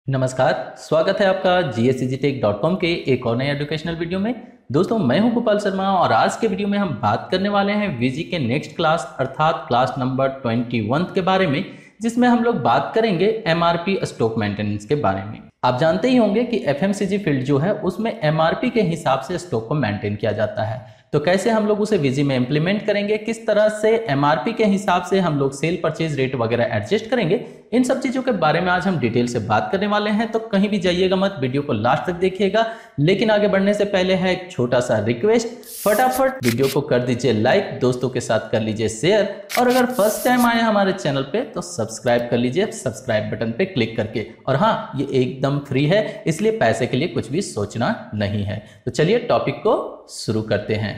नमस्कार, स्वागत है आपका GSEasyTech.com के एक और नए एजुकेशनल वीडियो में। दोस्तों, मैं हूं गोपाल शर्मा और आज के वीडियो में हम बात करने वाले हैं वीजी के नेक्स्ट क्लास अर्थात क्लास नंबर 21 के बारे में, जिसमें हम लोग बात करेंगे MRP स्टॉक मेंटेनेंस के बारे में। आप जानते ही होंगे कि FMCG फील्ड जो है उसमें MRP के हिसाब से स्टॉक को मेंटेन किया जाता है। तो कैसे हम लोग उसे वीजी में इंप्लीमेंट करेंगे, किस तरह से MRP के हिसाब से हम लोग सेल परचेज रेट वगैरह एडजस्ट करेंगे, इन सब चीजों के बारे में आज हम डिटेल से बात करने वाले हैं। तो कहीं भी जाइएगा मत, वीडियो को लास्ट तक देखिएगा। लेकिन आगे बढ़ने से पहले है एक छोटा सा रिक्वेस्ट, फटाफट वीडियो को कर दीजिए लाइक, दोस्तों के साथ कर लीजिए शेयर, और अगर फर्स्ट टाइम आए हमारे चैनल पे तो सब्सक्राइब कर लीजिए सब्सक्राइब बटन पे क्लिक करके। और हाँ, ये एकदम फ्री है, इसलिए पैसे के लिए कुछ भी सोचना नहीं है। तो चलिए टॉपिक को शुरू करते हैं।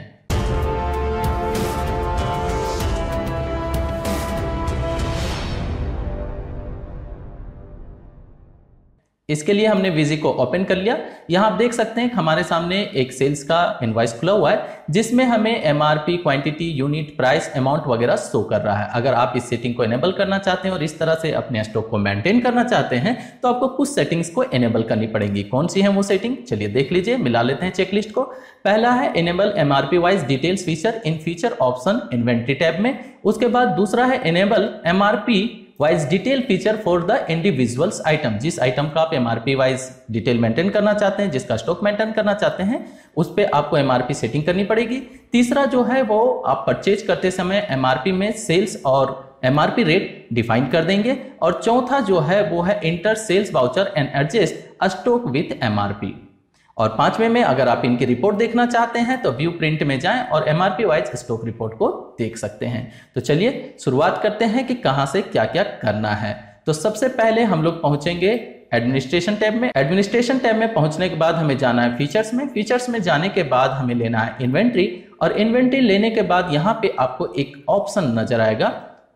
इसके लिए हमने वीजी को ओपन कर लिया। यहाँ आप देख सकते हैं कि हमारे सामने एक सेल्स का इनवॉइस खुला हुआ है, जिसमें हमें MRP, quantity, unit, price, amount वगैरह शो कर रहा है। अगर आप इस सेटिंग को इनेबल करना चाहते हैं और इस तरह से अपने स्टॉक को मेंटेन करना चाहते हैं तो आपको कुछ सेटिंग्स को इनेबल करनी पड़ेगी। कौन सी है वो सेटिंग, चलिए देख लीजिए, मिला लेते हैं चेकलिस्ट को। पहला है enable MRP wise details feature in feature option inventory tab में। उसके बाद दूसरा है enable MRP wise detail feature for the individuals item. जिस आइटम का आप MRP वाइज डिटेल मेंटेन करना चाहते हैं, जिसका स्टॉक मेंटेन करना चाहते हैं, उस पे आपको MRP सेटिंग करनी पड़ेगी। तीसरा जो है वो आप परचेज करते समय MRP में सेल्स और MRP रेट डिफाइन कर देंगे। और चौथा जो है वो है enter sales voucher and adjust stock with MRP। और पांचवें में अगर आप इनकी रिपोर्ट देखना चाहते हैं तो व्यू प्रिंट में जाएं और MRP वाइज स्टॉक रिपोर्ट को देख सकते हैं। तो चलिए शुरुआत करते हैं कि कहां से क्या क्या करना है। तो सबसे पहले हम लोग पहुंचेंगे एडमिनिस्ट्रेशन टैब में। एडमिनिस्ट्रेशन टैब में पहुंचने के बाद हमें जाना है फीचर्स में। फीचर्स में जाने के बाद हमें लेना है इन्वेंट्री, और इन्वेंट्री लेने के बाद यहाँ पे आपको एक ऑप्शन नजर आएगा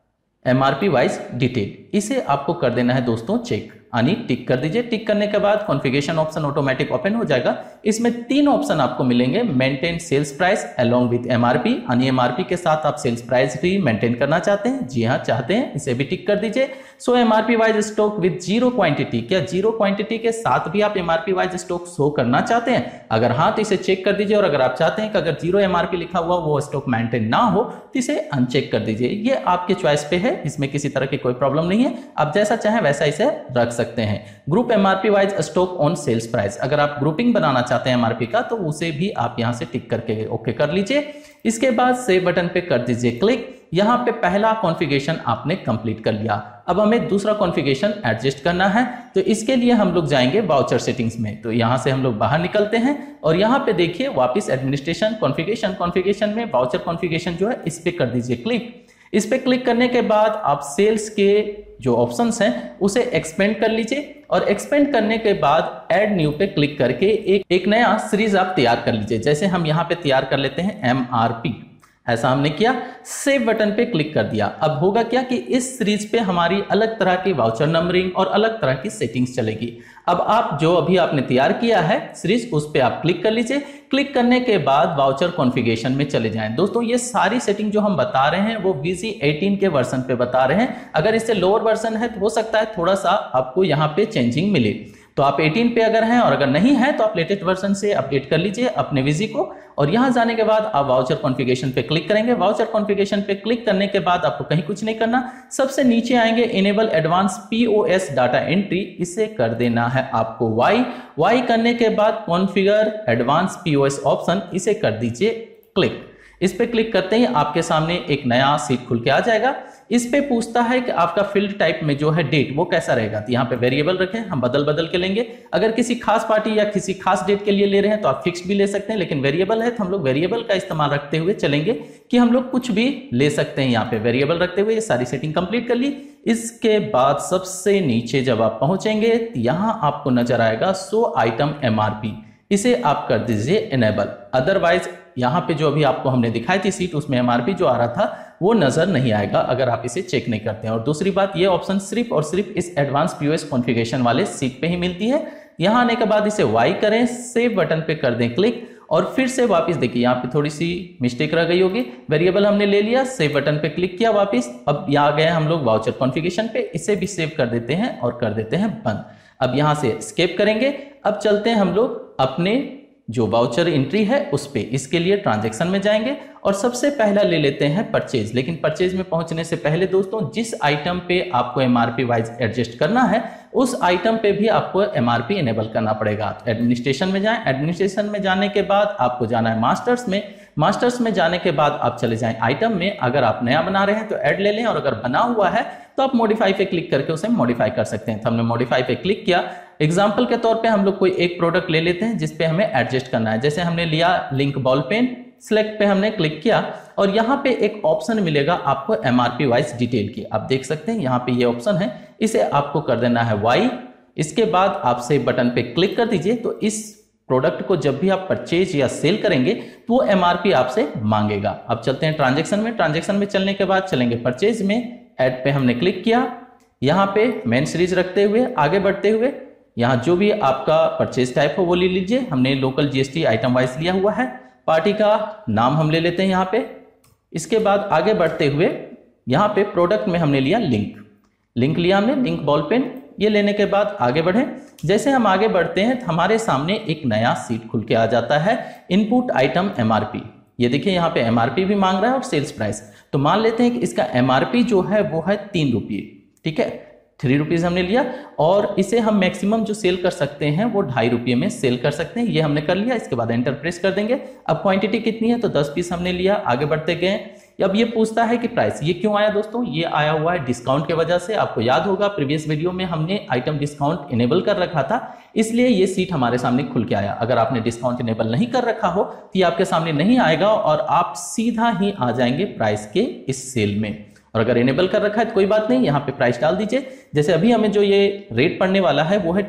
MRP वाइज डिटेल। इसे आपको कर देना है दोस्तों चेक, यानी टिक कर दीजिए। टिक करने के बाद कॉन्फ़िगरेशन ऑप्शन ऑटोमेटिक ओपन हो जाएगा। इसमें तीन ऑप्शन आपको मिलेंगे, maintain sales price along with MRP, यानी MRP के साथ आप सेल्स प्राइस भी मेंटेन करना चाहते हैं। जी हाँ, चाहते हैं, इसे भी टिक कर दीजिए। So MRP wise stock with zero quantity, क्या जीरो क्वांटिटी के साथ भी आप MRP वाइज स्टॉक शो करना चाहते हैं? अगर हाँ तो इसे चेक कर दीजिए, और अगर आप चाहते हैं कि अगर जीरो MRP लिखा हुआ वो स्टॉक मेंटेन ना हो तो इसे अनचेक कर दीजिए। ये आपके चॉइस पे है, इसमें किसी तरह की कोई प्रॉब्लम नहीं है, आप जैसा चाहें वैसा इसे रख सकते हैं। Group MRP wise stock on sales price, अगर आप ग्रुपिंग बनाना चाहते हैं MRP का तो उसे भी आप यहां से टिक करके ओके कर लीजिए। इसके बाद सेव बटन पे कर दीजिए क्लिक। यहां पे पहला कॉन्फ़िगरेशन आपने कंप्लीट कर लिया। अब हमें दूसरा कॉन्फ़िगरेशन एडजस्ट करना है, तो इसके लिए हम लोग जाएंगे वाउचर सेटिंग्स में। तो यहां से हम लोग बाहर निकलते हैं और यहां पे देखिए वापस एडमिनिस्ट्रेशन कॉन्फ़िगरेशन में वाउचर कॉन्फ़िगरेशन जो है इस पे कर दीजिए क्लिक। इस पे क्लिक करने के बाद आप सेल्स के जो ऑप्शंस हैं उसे एक्सपेंड कर लीजिए, और एक्सपेंड करने के बाद ऐड न्यू पे क्लिक करके एक नया सीरीज आप तैयार कर लीजिए। जैसे हम यहाँ पे तैयार कर लेते हैं MRP, ऐसा हमने किया। सेव बटन पे क्लिक कर दिया। अब होगा क्या कि इस सीरीज पे हमारी अलग तरह की वाउचर नंबरिंग और अलग तरह की सेटिंग्स चलेगी। अब आप जो अभी आपने तैयार किया है सीरीज, उस पे आप क्लिक कर लीजिए। क्लिक करने के बाद वाउचर कॉन्फ़िगरेशन में चले जाएं। दोस्तों, ये सारी सेटिंग जो हम बता रहे हैं वो VG 18 के वर्जन पे बता रहे हैं। अगर इससे लोअर वर्जन है तो हो सकता है थोड़ा सा आपको यहाँ पे चेंजिंग मिले। तो आप 18 पे अगर हैं, और अगर नहीं है तो आप लेटेस्ट वर्जन से अपडेट कर लीजिए अपने वीजी को। और यहां जाने के बाद आप वाउचर कॉन्फ़िगरेशन पे क्लिक करेंगे। वाउचर कॉन्फ़िगरेशन पे क्लिक करने के बाद आपको कहीं कुछ नहीं करना, सबसे नीचे आएंगे enable advance POS data entry, इसे कर देना है आपको वाई करने के बाद कॉन्फ़िगर एडवांस POS ऑप्शन, इसे कर दीजिए क्लिक। इस पे क्लिक करते ही आपके सामने एक नया सीट खुल के आ जाएगा। इस पे पूछता है कि आपका फील्ड टाइप में जो है डेट वो कैसा रहेगा। तो यहाँ पे वेरिएबल रखें, हम बदल के लेंगे। अगर किसी खास पार्टी या किसी खास डेट के लिए ले रहे हैं तो आप फिक्स भी ले सकते हैं, लेकिन वेरिएबल है तो हम लोग वेरिएबल का इस्तेमाल रखते हुए चलेंगे कि हम लोग कुछ भी ले सकते हैं। यहाँ पे वेरिएबल रखते हुए ये सारी सेटिंग कंप्लीट कर ली। इसके बाद सबसे नीचे जब आप पहुंचेंगे तो यहाँ आपको नजर आएगा शो आइटम MRP, इसे आप कर दीजिए इनेबल। अदरवाइज यहाँ पे जो अभी आपको हमने दिखाई थी सीट, उसमें MRP जो आ रहा था वो नजर नहीं आएगा अगर आप इसे चेक नहीं करते हैं। और दूसरी बात, ये ऑप्शन सिर्फ और सिर्फ इस एडवांस POS कॉन्फ़िगरेशन वाले सीट पे ही मिलती है। यहाँ आने के बाद इसे वाई करें, सेव बटन पे कर दें क्लिक, और फिर से वापस देखिए यहाँ पे थोड़ी सी मिस्टेक रह गई होगी, वेरिएबल हमने ले लिया, सेव बटन पे क्लिक किया वापस, अब यहाँ आ गए हम लोग वाउचर कॉन्फ़िगरेशन पे, इसे भी सेव कर देते हैं और कर देते हैं बंद। अब यहाँ से एस्केप करेंगे। अब चलते हैं हम लोग अपने जो वाउचर एंट्री है उस पे। इसके लिए ट्रांजैक्शन में जाएंगे और सबसे पहला ले लेते हैं परचेज। लेकिन परचेज में पहुंचने से पहले दोस्तों जिस आइटम पे आपको एमआरपी वाइज एडजस्ट करना है उस आइटम पे भी आपको एमआरपी इनेबल करना पड़ेगा। तो एडमिनिस्ट्रेशन में जाएं, एडमिनिस्ट्रेशन में जाने के बाद आपको जाना है मास्टर्स में, मास्टर्स में जाने के बाद आप चले जाएं आइटम में। अगर आप नया बना रहे हैं तो ऐड ले लें और अगर बना हुआ है तो आप मॉडिफाई पे क्लिक करके उसे मॉडिफाई कर सकते हैं। तो हमने मॉडिफाई पे क्लिक किया। एग्जाम्पल के तौर पे हम लोग कोई एक प्रोडक्ट ले लेते हैं जिसपे हमें एडजस्ट करना है। जैसे हमने लिया लिंक बॉल पेन, सिलेक्ट पे हमने क्लिक किया और यहाँ पे एक ऑप्शन मिलेगा आपको एमआरपी वाइज डिटेल की। आप देख सकते हैं यहाँ पे ये ऑप्शन है, इसे आपको कर देना है वाई। इसके बाद आप सेव बटन पे क्लिक कर दीजिए। तो इस प्रोडक्ट को जब भी आप परचेज या सेल करेंगे तो वो एमआरपी आपसे मांगेगा। अब चलते हैं ट्रांजैक्शन में। ट्रांजैक्शन में चलने के बाद चलेंगे परचेज में, ऐड पे हमने क्लिक किया। यहाँ पे मेन सीरीज रखते हुए आगे बढ़ते हुए यहाँ जो भी आपका परचेज टाइप हो वो ले लीजिए। हमने लोकल जीएसटी आइटम वाइज लिया हुआ है। पार्टी का नाम हम ले लेते हैं यहाँ पे। इसके बाद आगे बढ़ते हुए यहाँ पे प्रोडक्ट में हमने लिया लिंक लिया हमने, लिंक बॉल पेन। ये लेने के बाद आगे बढ़े। जैसे हम आगे बढ़ते हैं तो हमारे सामने एक नया सीट खुल के आ जाता है, इनपुट आइटम एमआरपी। ये देखिए यहाँ पे एमआरपी भी मांग रहा है और सेल्स प्राइस। तो मान लेते हैं कि इसका एमआरपी जो है वो है 3 रुपये, ठीक है, 3 रुपीज हमने लिया और इसे हम मैक्सिमम जो सेल कर सकते हैं वो 2.5 रुपये में सेल कर सकते हैं। ये हमने कर लिया। इसके बाद एंटर प्रेस कर देंगे। अब क्वांटिटी कितनी है तो 10 पीस हमने लिया। आगे बढ़ते गए। अब ये पूछता है कि प्राइस, ये क्यों आया दोस्तों? ये आया हुआ है डिस्काउंट की वजह से। आपको याद होगा प्रीवियस वीडियो में हमने आइटम डिस्काउंट इनेबल कर रखा था, इसलिए ये सीट हमारे सामने खुल के आया। अगर आपने डिस्काउंट इनेबल नहीं कर रखा हो तो ये आपके सामने नहीं आएगा और आप सीधा ही आ जाएंगे प्राइस के इस सेल में। और अगर इनेबल कर रखा है तो कोई बात नहीं, यहाँ पे प्राइस डाल दीजिए। जैसे अभी हमें जो ये रेट पड़ने वाला है वो है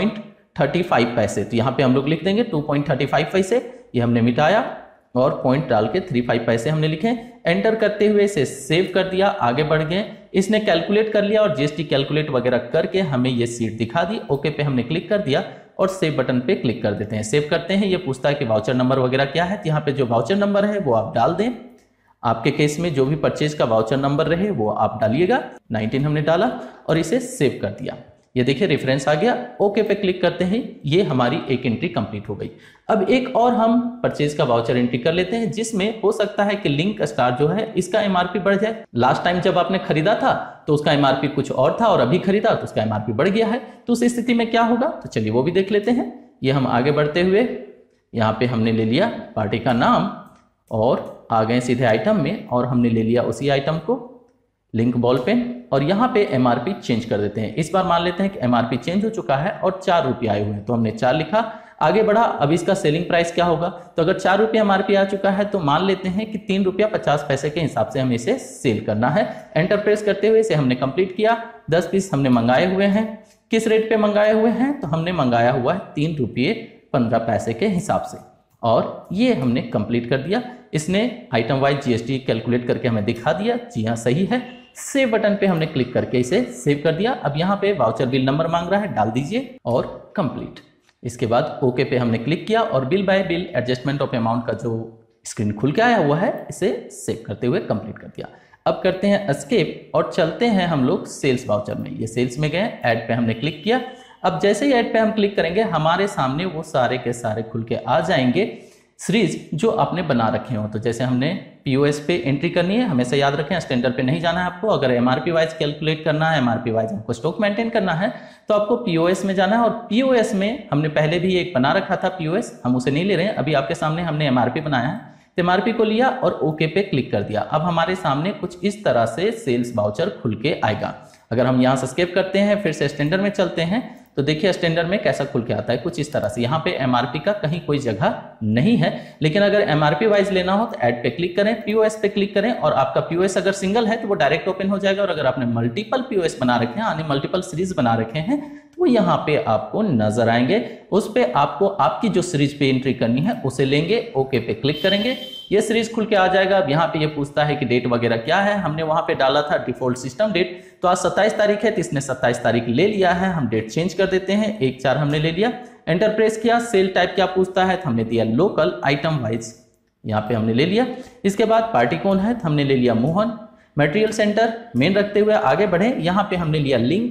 2.35 पैसे। तो यहाँ पे हम लोग लिख देंगे 2.35 पैसे। ये हमने मिटाया और पॉइंट डाल के 35 पैसे हमने लिखे। एंटर करते हुए इसे सेव कर दिया। आगे बढ़ गए। इसने कैलकुलेट कर लिया और जीएसटी कैलकुलेट वगैरह करके हमें ये सीट दिखा दी। ओके पे हमने क्लिक कर दिया और सेव बटन पे क्लिक कर देते हैं। सेव करते हैं। ये पूछता है कि वाउचर नंबर वगैरह क्या है। तो यहाँ पे जो वाउचर नंबर है वो आप डाल दें। आपके केस में जो भी परचेज का वाउचर नंबर रहे वो आप डालिएगा। 19 हमने डाला और इसे सेव कर दिया। ये देखिए रेफरेंस आ गया। ओके पे क्लिक करते हैं। ये हमारी एक एंट्री कंप्लीट हो गई। अब एक और हम परचेज का वाउचर एंट्री कर लेते हैं जिसमें हो सकता है कि लिंक स्टार जो है इसका एमआरपी बढ़ जाए। लास्ट टाइम जब आपने खरीदा था तो उसका एमआरपी कुछ और था और अभी खरीदा तो उसका एमआरपी बढ़ गया है। तो उस स्थिति में क्या होगा तो चलिए वो भी देख लेते हैं। ये हम आगे बढ़ते हुए यहाँ पे हमने ले लिया पार्टी का नाम और आ गए सीधे आइटम में और हमने ले लिया उसी आइटम को, लिंक बॉल पेन, और यहाँ पे एमआरपी चेंज कर देते हैं। इस बार मान लेते हैं कि एमआरपी चेंज हो चुका है और 4 रुपये आए हुए हैं तो हमने 4 लिखा। आगे बढ़ा। अब इसका सेलिंग प्राइस क्या होगा तो अगर 4 रुपये एमआरपी आ चुका है तो मान लेते हैं कि 3 रुपया 50 पैसे के हिसाब से हमें इसे सेल करना है। एंटर प्रेस करते हुए इसे हमने कंप्लीट किया। 10 पीस हमने मंगाए हुए हैं। किस रेट पे मंगाए हुए हैं तो हमने मंगाया हुआ है 3 रुपये 15 पैसे के हिसाब से और ये हमने कंप्लीट कर दिया। इसने आइटम वाइज जीएसटी कैलकुलेट करके हमें दिखा दिया। जी हाँ सही है। सेव बटन पे हमने क्लिक करके इसे सेव कर दिया। अब यहाँ पे वाउचर बिल नंबर मांग रहा है, डाल दीजिए और कंप्लीट। इसके बाद ओके पे हमने क्लिक किया और bill by bill adjustment of amount का जो स्क्रीन खुल के आया हुआ है इसे सेव करते हुए कंप्लीट कर दिया। अब करते हैं एस्केप और चलते हैं हम लोग सेल्स वाउचर में। ये सेल्स में गए, ऐड पे हमने क्लिक किया। अब जैसे ही ऐड पे हम क्लिक करेंगे हमारे सामने वो सारे के सारे खुल के आ जाएंगे सीरीज जो आपने बना रखे हो। तो जैसे हमने पीओएस पे एंट्री करनी है, हमेशा याद रखें स्टैंडर्ड पे नहीं जाना है आपको। अगर एमआरपी वाइज कैलकुलेट करना है, एमआरपी वाइज हमको स्टॉक मेंटेन करना है तो आपको पीओएस में जाना है। और पीओएस में हमने पहले भी एक बना रखा था पीओएस, हम उसे नहीं ले रहे हैं। अभी आपके सामने हमने एमआरपी बनाया है तो एमआरपी को लिया और ओके पे क्लिक कर दिया। अब हमारे सामने कुछ इस तरह से सेल्स वाउचर खुल के आएगा। अगर हम यहाँ से स्केप करते हैं फिर से स्टैंडर्ड में चलते हैं तो देखिए स्टैंडर्ड में कैसा खुल के आता है कुछ इस तरह से। यहाँ पे एमआरपी का कहीं कोई जगह नहीं है, लेकिन अगर एमआरपी वाइज लेना हो तो ऐड पे क्लिक करें, पीओएस पे क्लिक करें और आपका पीओएस अगर सिंगल है तो वो डायरेक्ट ओपन हो जाएगा। और अगर आपने मल्टीपल पीओएस बना रखे हैं, यानी मल्टीपल सीरीज बना रखे हैं तो वो यहाँ पे आपको नजर आएंगे। उस पे आपको आपकी जो सीरीज पे एंट्री करनी है उसे लेंगे, ओके पे क्लिक करेंगे, ये सीरीज खुल के आ जाएगा। अब यहाँ पे ये पूछता है कि डेट वगैरह क्या है। हमने वहां पे डाला था डिफॉल्ट सिस्टम डेट, तो आज 27 तारीख है तो इसने 27 तारीख ले लिया है। हम डेट चेंज कर देते हैं, 1/4 हमने ले लिया। एंटर प्रेस किया, सेल टाइप क्या पूछता है तो हमने दिया लोकल आइटम वाइज, यहाँ पे हमने ले लिया। इसके बाद पार्टी कौन है तो हमने ले लिया मोहन। मटेरियल सेंटर मेन रखते हुए आगे बढ़े, यहाँ पे हमने लिया लिंक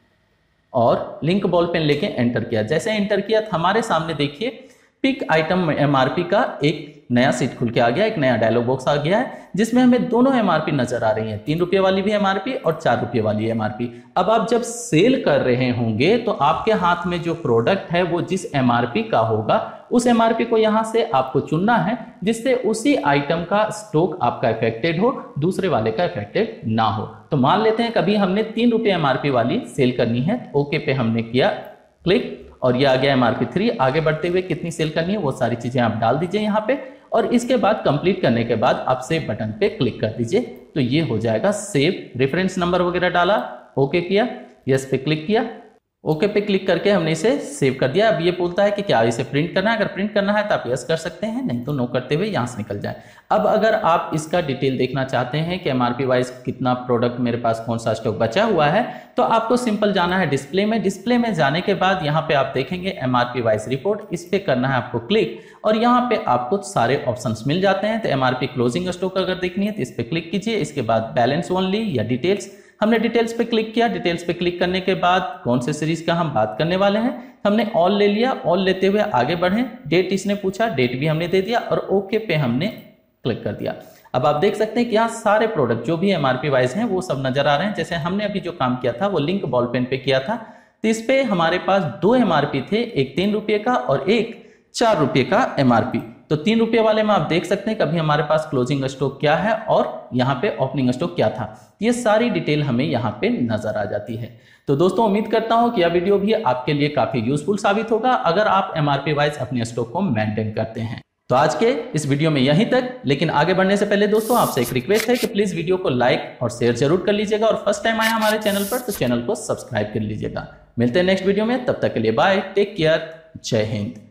और लिंक बॉल पेन लेके एंटर किया। जैसे एंटर किया तो हमारे सामने देखिए पिक आइटम एमआरपी का एक नया सीट खुल के आ गया, एक नया डायलॉग बॉक्स आ गया है जिसमें हमें दोनों एमआरपी नजर आ रही हैं, 3 रुपये वाली भी एमआरपी और 4 रुपये वाली एमआरपी। अब आप जब सेल कर रहे होंगे तो आपके हाथ में जो प्रोडक्ट है वो जिस एमआरपी का होगा उस एमआरपी को यहां से आपको चुनना है जिससे उसी आइटम का स्टॉक आपका इफेक्टेड हो, दूसरे वाले का इफेक्टेड ना हो। तो मान लेते हैं कभी हमने 3 रुपये एमआरपी वाली सेल करनी है, ओके पे हमने किया क्लिक और ये आ गया एमआरपी 3। आगे बढ़ते हुए कितनी सेल करनी है वो सारी चीजें आप डाल दीजिए यहाँ पे और इसके बाद कंप्लीट करने के बाद आप सेव बटन पे क्लिक कर दीजिए तो ये हो जाएगा सेव। रेफरेंस नंबर वगैरह डाला, ओके किया, यस पे क्लिक किया, ओके पे क्लिक करके हमने इसे सेव कर दिया। अब ये बोलता है कि क्या इसे प्रिंट करना है, अगर प्रिंट करना है तो आप यस कर सकते हैं, नहीं तो नो करते हुए यहाँ से निकल जाए। अब अगर आप इसका डिटेल देखना चाहते हैं कि एमआरपी वाइज कितना प्रोडक्ट मेरे पास कौन सा स्टॉक बचा हुआ है तो आपको सिंपल जाना है डिस्प्ले में। डिस्प्ले में जाने के बाद यहाँ पे आप देखेंगे एमआरपी वाइज रिपोर्ट, इस पे करना है आपको क्लिक और यहाँ पे आपको सारे ऑप्शंस मिल जाते हैं। तो एमआरपी क्लोजिंग स्टॉक अगर देखनी है तो इस पे क्लिक कीजिए। इसके बाद बैलेंस ओनली या डिटेल्स, हमने डिटेल्स पे क्लिक किया। डिटेल्स पे क्लिक करने के बाद कौन से सीरीज का हम बात करने वाले हैं हमने ऑल ले लिया। ऑल लेते हुए आगे बढ़े, डेट इसने पूछा, डेट भी हमने दे दिया और ओके पे हमने क्लिक कर दिया। अब आप देख सकते हैं कि यहाँ सारे प्रोडक्ट जो भी एमआरपी वाइज हैं वो सब नजर आ रहे हैं। जैसे हमने अभी जो काम किया था वो लिंक बॉल पेन पे किया था तो इस पे हमारे पास 2 एमआरपी थे, एक 3 रुपये का और एक 4 रुपये का एमआरपी। तो 3 रुपये वाले में आप देख सकते हैं कभी हमारे पास क्लोजिंग स्टॉक क्या है और यहाँ पे ओपनिंग स्टॉक क्या था, ये सारी डिटेल हमें यहाँ पे नजर आ जाती है। तो दोस्तों उम्मीद करता हूं कि यह वीडियो भी आपके लिए काफी यूजफुल साबित होगा अगर आप एमआरपी वाइज अपने स्टॉक को मेंटेन करते हैं। तो आज के इस वीडियो में यहीं तक, लेकिन आगे बढ़ने से पहले दोस्तों आपसे एक रिक्वेस्ट है कि प्लीज वीडियो को लाइक और शेयर जरूर कर लीजिएगा और फर्स्ट टाइम आए हमारे चैनल पर तो चैनल को सब्सक्राइब कर लीजिएगा। मिलते हैं नेक्स्ट वीडियो में, तब तक के लिए बाय, टेक केयर, जय हिंद।